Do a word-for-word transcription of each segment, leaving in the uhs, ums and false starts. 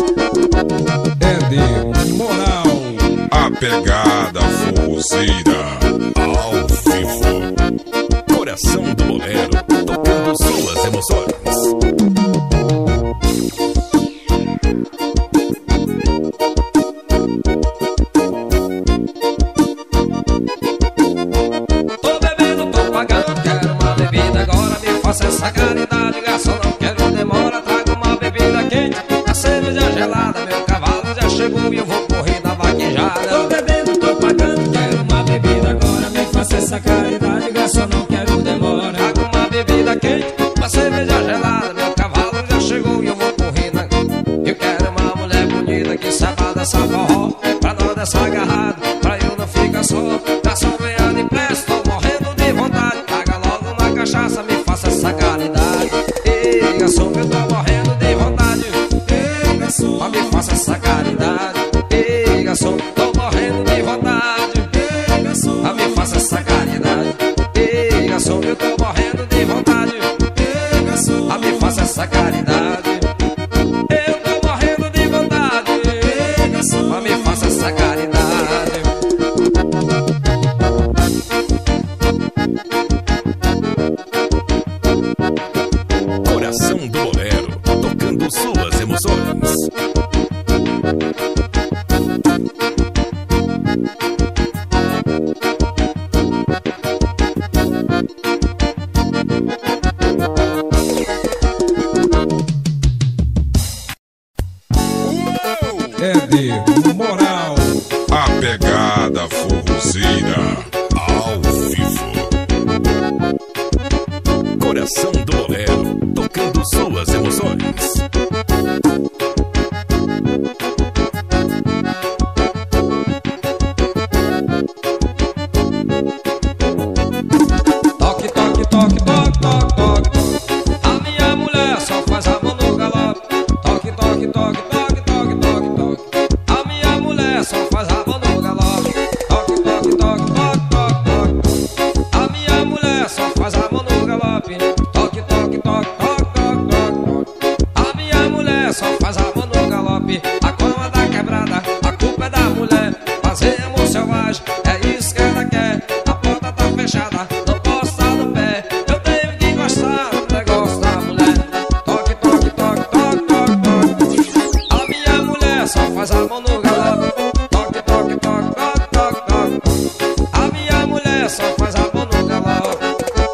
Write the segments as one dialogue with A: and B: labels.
A: É de moral.
B: A pegada forrozeira ao vivo. Coração do bolero, tocando suas emoções.
C: Tô bebendo, tô pagando, quero uma bebida agora, me faça essa caridade, garçom, não quero demora, traga uma bebida quente, a cerveja gelada, meu cavalo já chegou e eu vou correr na vaquejada.
D: Tô bebendo, tô pagando, quero uma bebida agora, me faça essa caridade, garçom, não quero demora.
C: Traga uma bebida quente, uma cerveja gelada, meu cavalo já chegou e eu vou correr na... Eu quero uma mulher bonita que saiba dançar forró, pra nós dançar agarrado, pra eu não ficar só. Garçom, venha depressa, tô morrendo de vontade, paga logo uma cachaça, me faça essa caridade. Ei, garçom, eu tô morrendo de vontade. Ei, garçom, ó, me faça essa caridade. Ei, garçom, tô morrendo de vontade. Ei, garçom, ó, me faça essa caridade. Ei, garçom, eu tô morrendo de vontade. Ei, garçom, ó, me faça essa caridade. Eu tô morrendo de vontade. Ei, garçom, ó, me faça essa caridade.
B: Coração do bolero, tocando suas emoções.
A: É de moral.
B: A pegada forrozeira ao vivo. Coração do bolero, tocando suas emoções.
C: Toque, toque, toque, toque, toque, toque. A minha mulher só faz a mão no galope. Toque, toque, toque, toque, toque, toque, toque. A minha mulher só faz a mão no galope. Toque, toque, toque, toque, toque, toque. A minha mulher só faz a mão no galope. Toque, toque, toque, toque, toque, toque, toque. A minha mulher só faz a mão no galope. A cama da quebrada, a culpa é da mulher. Fazer amor selvagem, é isso que ela quer. A porta tá fechada, não posso estar no pé. Eu tenho que gostar do negócio da mulher. Toque, toque, toque, toque, toque, toque. A minha mulher só faz a mão no galope. Toque, toque, toque, toque, toque, toque. A minha mulher só faz a mão no galope.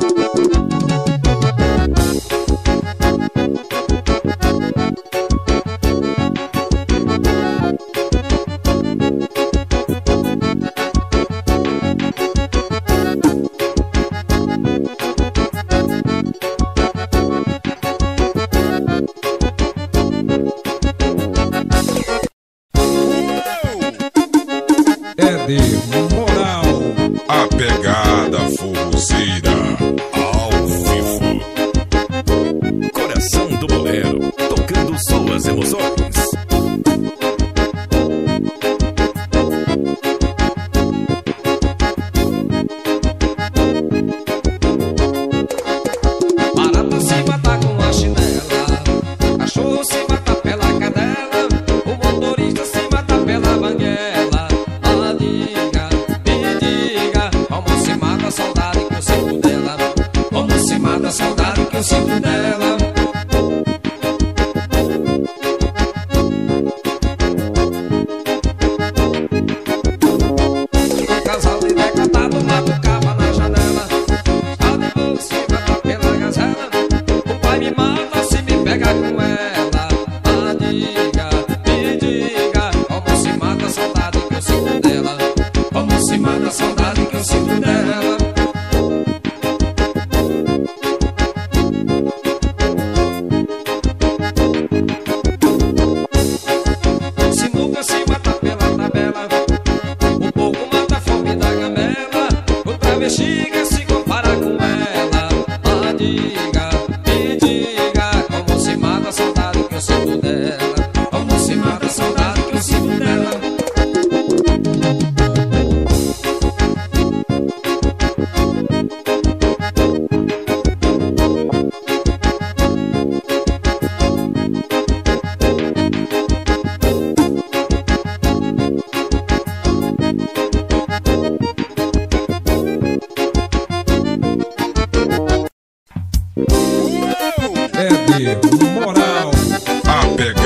A: É de moral.
B: A pegada forrozeira ao vivo. Coração do bolero, tocando suas emoções.
C: Barata se mata com a chinela, cachorro se mata pela cadela, o motorista se mata pela banguela. Ah, diga, me diga, como se mata a saudade que eu sinto dela. Como se mata a saudade que eu sinto dela.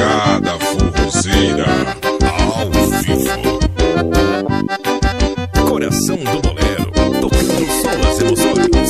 B: pegada forrozeira, ao vivo. Coração do bolero, tocando suas emoções.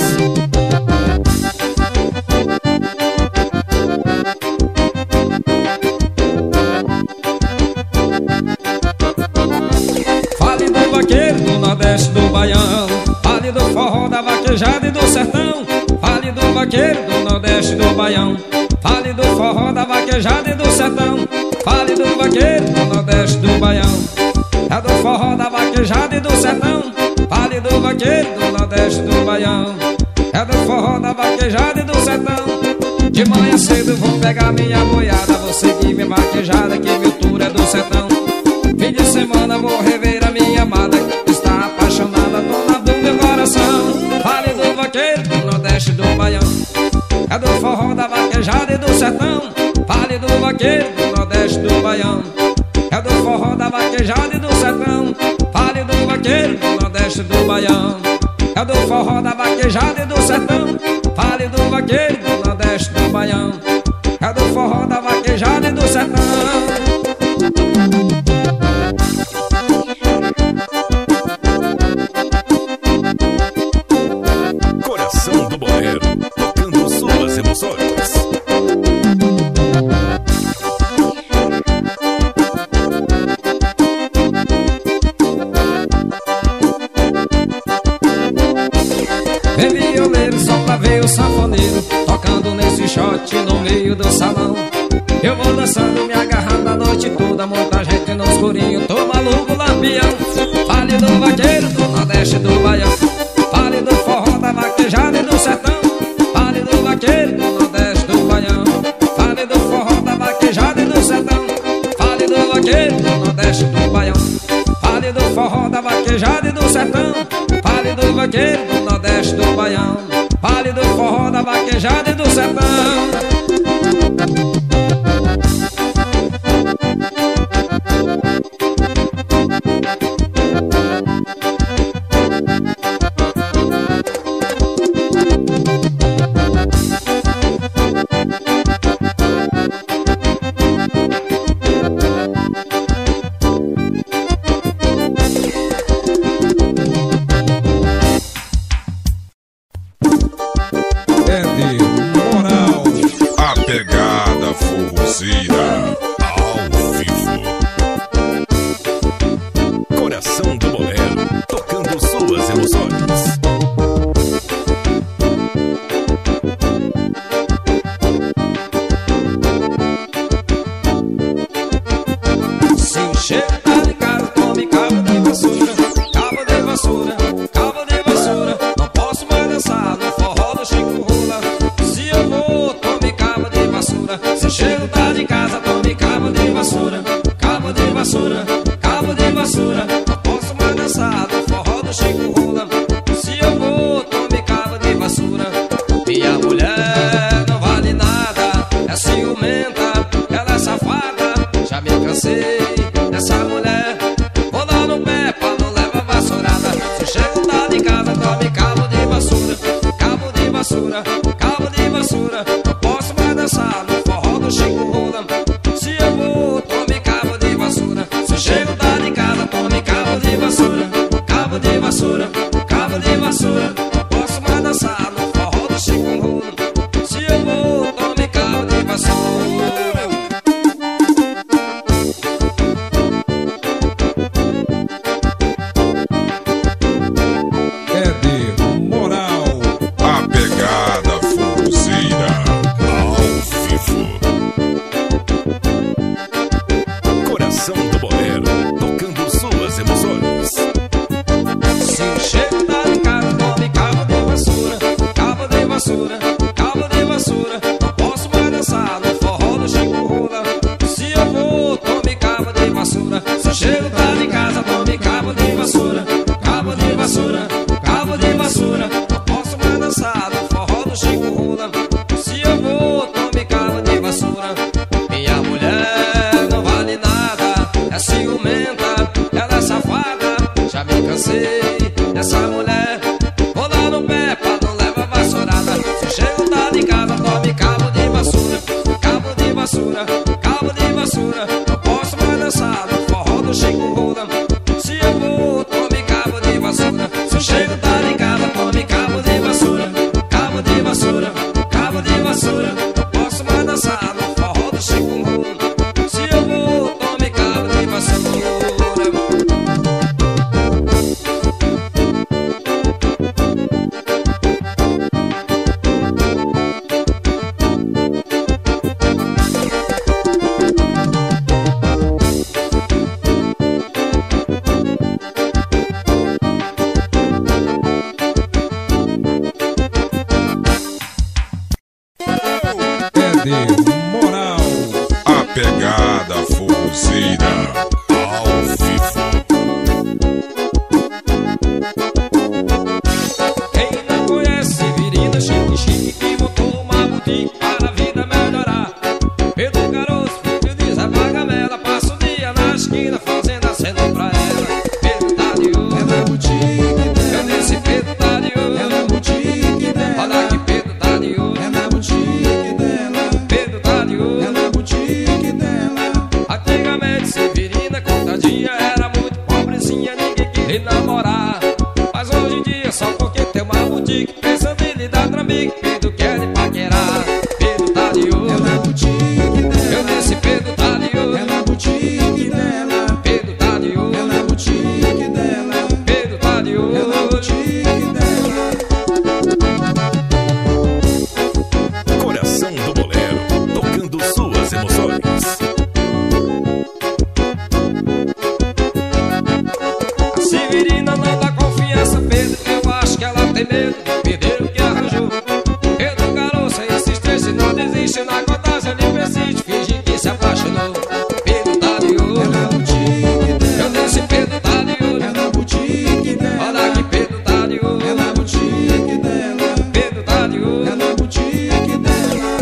C: Fale do vaqueiro do Nordeste do Baião, fale do forró da vaquejada e do sertão. Fale do vaqueiro do Nordeste do Baião, fale do forró da vaquejada e do sertão. Fale do vaqueiro do Nordeste do Baião, é do forró da vaquejada e do sertão. Fale do vaqueiro do Nordeste do Baião, é do forró da vaquejada e do sertão. De manhã cedo vou pegar minha boiada, vou seguir minha vaquejada, que meu tour é do sertão. Fim de semana vou rever a minha amada, que está apaixonada, dona do meu coração. Fale do vaqueiro do Nordeste do Baião, é do forró da vaquejada e do sertão. Fale do vaqueiro do Nordeste do Baião, é do forró da vaquejada e do sertão. Fale do vaqueiro do Nordeste do Baião, é do forró da vaquejada e do sertão. Fale do vaqueiro do Nordeste do Baião, é do forró da vaquejada e do sertão.
B: Coração do bolero, tocando suas emoções.
C: Vem violeiro só pra ver o sanfoneiro tocando nesse shot no meio do salão. Eu vou dançando, me agarrando a noite toda, muita gente no escurinho, tô maluco lampião. Fale do vaqueiro do Nordeste do Baião, fale do forró da vaquejada e do sertão. Fale do vaqueiro do Nordeste do Baião, fale do forró da vaquejada e do sertão. Fale do vaqueiro do Nordeste do Baião, fale do forró da vaquejada e do sertão. Fale do vaqueiro do Nordeste do Baião, fale do forró da vaquejada e do sertão.
A: É de moral.
B: A pegada forrozeira, ao vivo. Coração do bolero, tocando suas emoções.
C: Se o cheiro tá de casa, tome cabo de vassoura, cabo de vassoura, cabo de vassoura. Não posso mais dançar no forró do Chico Rola. Se eu vou, tome cabo de vassoura. Se o cheiro tá de casa, tome cabo de vassoura, cabo de vassoura, cabo de vassoura. Não posso mais dançar no forró do Chico Rola. Se eu vou, tome cabo de vassoura. Minha mulher não vale nada, é ciumenta, ela é safada. Já me cansei dessa mulher, vou dar no pé pra não levar vassourada. Se chego tá de casa, tome cabo de vassoura, cabo de vassoura, cabo de vassoura. Não posso mais dançar no forró do Chico Rola. Se eu vou, tome cabo de vassoura. Se chego tá de casa, tome cabo de vassoura, cabo de vassoura, cabo de vassoura. Não posso mais dançar no forró do Chico Rola. Se eu vou, tome cabo de vassoura.
A: É de moral.
B: A pegada forrozeira, ao vivo. Coração do bolero, tocando suas emoções.
C: Se o cheiro tá de casa, tome cabo de vassoura, cabo de vassoura, cabo de vassoura. Não posso mais dançar no forró do Chico Rola. Se eu vou, tome cabo de vassoura. Se o cheiro tá de casa, tome cabo de vassoura, cabo de vassoura, cabo de vassoura. Não posso mais dançar no forró do Chico Rola. Se eu vou, tome cabo de vassoura. Minha mulher não vale nada, é ciumenta, ela é safada. Já me cansei dessa mulher, vou dar no pé pra não levar vassourada. Se chego tá de casa, tome cabo de vassoura, cabo de vassoura, cabo de vassoura. vassoura. Não posso mais dançar no forró do Chico Roda. Se eu vou, tome cabo de vassoura. Se eu chego tarde em casa, tome cabo de vassoura. Cabo de vassoura, cabo de vassoura. Não posso mais dançar no forró do Chico Roda. Se eu vou, tome cabo de vassoura.
A: De moral,
B: A pegada forrozeira ao vivo.
C: Quem não conhece Severina Chique Chique, que montou uma boutique para a vida melhorar. Pedro Caroço, filho de Zé Pagamela, passa o dia na esquina fazendo aceno pra ela. Pedro tá de olho,
D: É na boutique dela,
C: eu disse Pedro tá de olho.
D: é na boutique dela,
C: Olha que Pedro tá de olho,
D: é na boutique dela,
C: Pedro tá de
D: é
C: olho.
D: na boutique dela.
C: Antigamente Severina, contadinha, era muito pobrezinha, ninguém queria namorar. Mas hoje em dia, só porque tem uma boutique, pensando em lhe dar trambique, Pedro quer lhe paquerar. Pedro tá de
D: É
C: olho,
D: na boutique
C: eu
D: dela,
C: disse Pedro tá de
D: é
C: olho.
D: na boutique dela,
C: Pedro tá de
D: é
C: olho,
D: na boutique dela,
C: Pedro tá de
D: é na
C: olho.
D: boutique dela.
B: Coração do bolero, tocando suas emoções.
C: A Severina não dá confiança, Pedro, eu acho que ela tem medo de perder o que arranjou. Pedro Caroço insiste, não desiste, na contagem ele persiste, finge que se apaixonou. Pedro tá de
D: É
C: olho,
D: na boutique
C: eu
D: dela,
C: disse Pedro tá de
D: é
C: olho.
D: na boutique dela,
C: Olha que Pedro tá de
D: é
C: olho,
D: na boutique dela,
C: Pedro tá de
D: é
C: olho.
D: na boutique dela.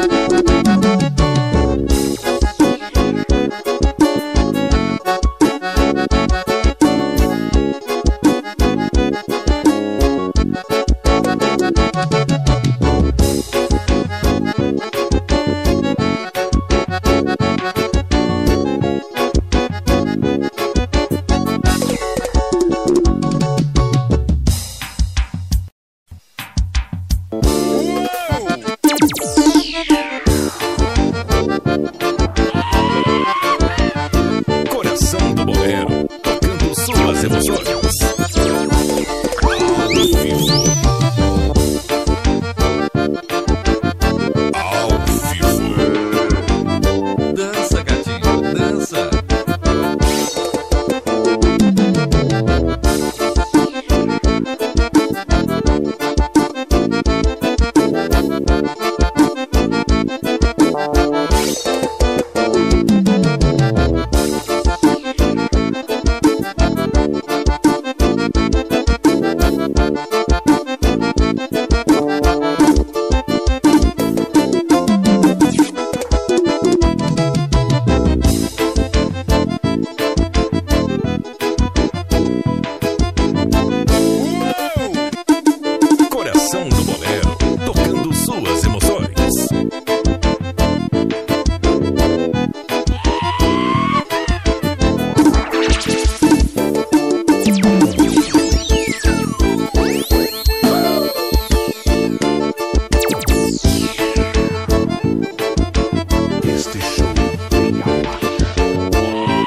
B: Coração do bolero, tocando suas emoções. Ao vivo. Ao vivo. Dança, gatinho, dança. Coração do bolero, tocando suas emoções. Este show tem a marca.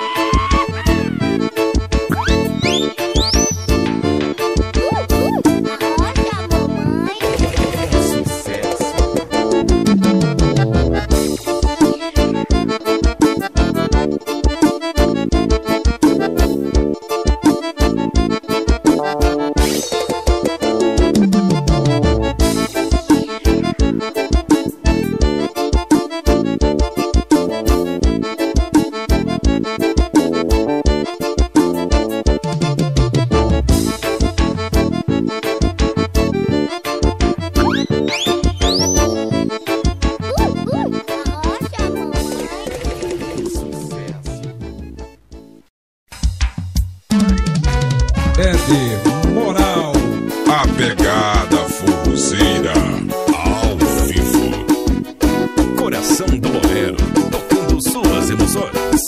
A: é de moral.
B: A pegada forrozeira ao vivo. Coração do bolero, tocando suas emoções. Emoções.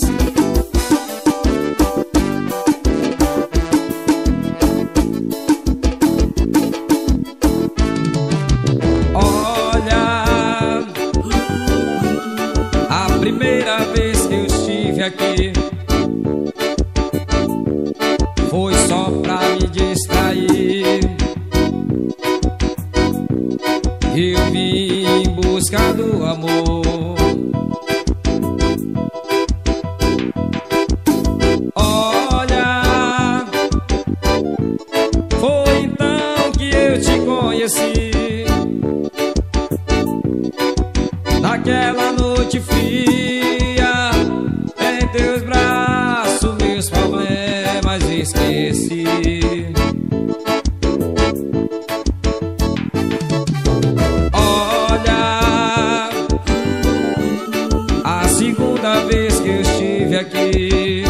C: Olha, a primeira vez que eu estive aqui foi só pra me distrair. Eu vim em busca do amor. Olha, foi então que eu te conheci. Naquela noite fria, em teus braços meus problemas esqueci. Olha, a segunda vez que eu estive aqui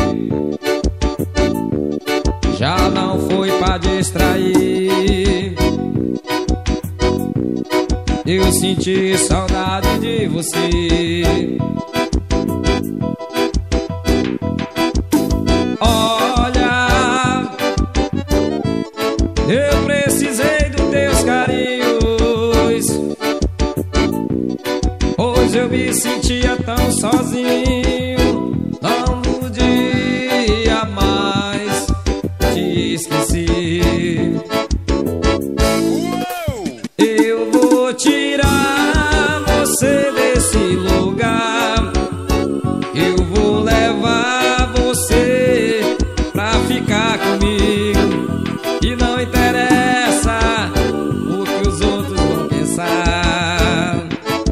C: já não foi pra distrair. Eu senti saudade de você. Olha, eu precisei dos teus carinhos, pois eu me sentia tão sozinho. Não podia mais te esquecer. Eu vou tirar você desse lugar. Eu vou levar você pra ficar comigo. E não interessa o que os outros vão pensar.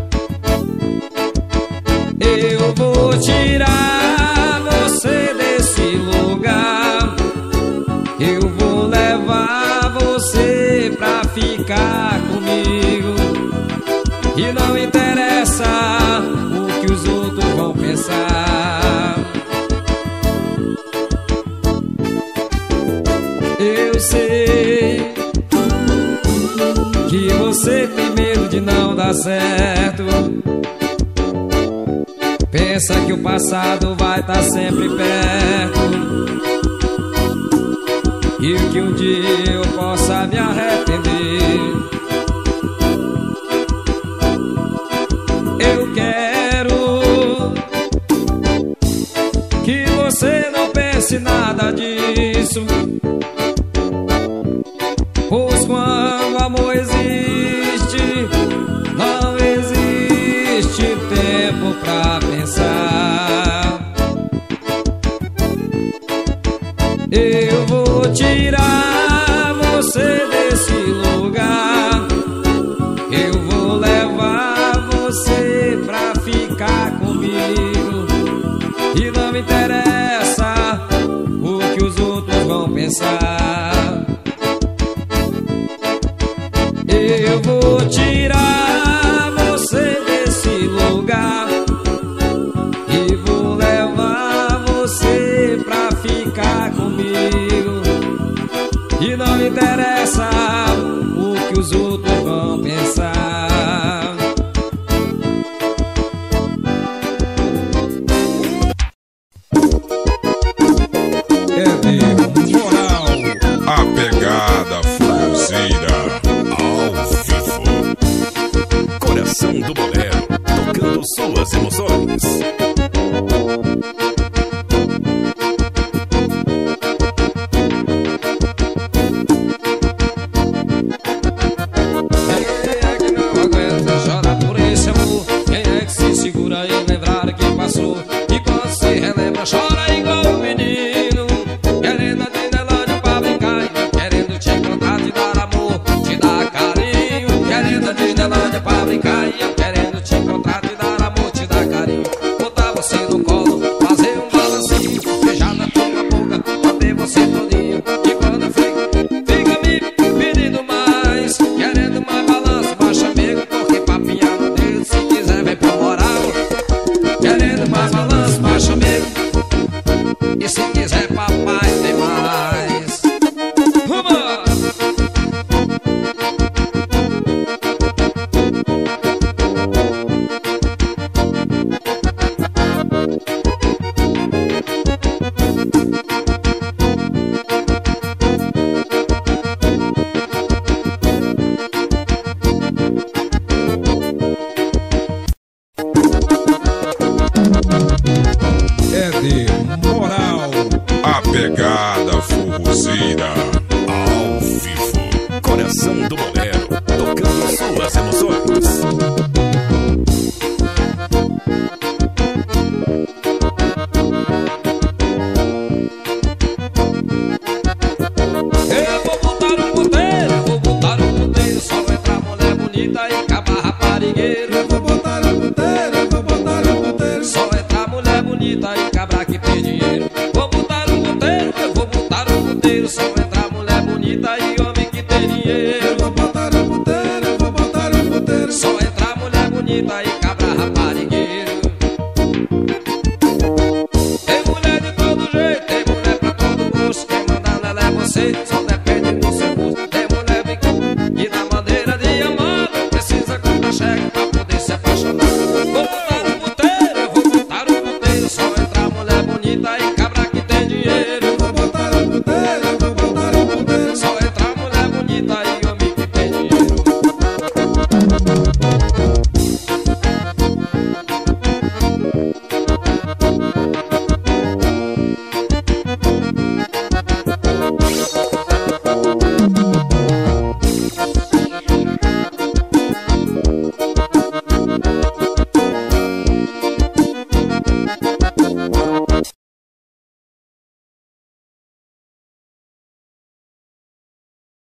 C: Eu vou tirar você desse lugar. Eu vou levar você pra ficar comigo. E não interessa o que os outros vão pensar. Eu sei que você tem medo de não dar certo. Pensa que o passado vai estar sempre perto, e que um dia eu possa me arrepender. Eu quero que você não pense nada disso, pois quando amor existe, não existe tempo pra pensar. Eu vou tirar você desse lugar. Eu vou levar você pra ficar comigo. E não me interessa o que os outros vão pensar. Eu vou tirar você desse lugar. E vou levar você pra ficar comigo. E não me interessa o que os outros vão pensar.
A: É de moral.
B: A pegada forrozeira ao vivo. Coração do bolero, tocando suas emoções.
C: Quem é que não aguenta chorar por esse amor? Quem é que se segura e lembrar que passou? E quando se relembra, chora igual um menino, querendo a Dinelândia pra brincar, querendo te encontrar, te dar amor, te dar carinho. Querendo a Dinelândia pra brincar, e eu querendo te encontrar, te dar amor, te dar carinho. Botar você no colo, fazer um balancinho, beijar na tua boca, bater você todinho. E quando fica, fica me pedindo mais, querendo mais balanço, baixa amigo, porque papinha no dedo, se quiser vem pra moral. Querendo mais balanço, baixa amigo, e se quiser papai tem mais. Vamos!
A: É de moral.
B: A pegada forrozeira ao vivo. Coração do bolero, tocando suas emoções.
C: Eu vou botar um puteiro, eu vou botar um puteiro, só vai entrar mulher bonita e acabar raparigueiro.
A: Eu vou botar um puteiro, eu vou botar um puteiro.
C: Só vai entrar mulher bonita e cabra que tem dinheiro. Vou botar um puteiro, eu vou botar um puteiro, só vai entrar mulher bonita e homem que tem dinheiro.
A: Eu vou botar um puteiro, eu vou botar um puteiro.
C: Só vai entrar mulher bonita e cabra raparigueiro. Tem mulher de todo jeito, tem mulher pra todo gosto. Quem manda nela é você, só depende do seu gosto. Tem mulher bem e na maneira de amar, não precisa contar cheque pra poder se apaixonar. Vou botar um puteiro, eu vou botar um puteiro, só vai entrar mulher bonita e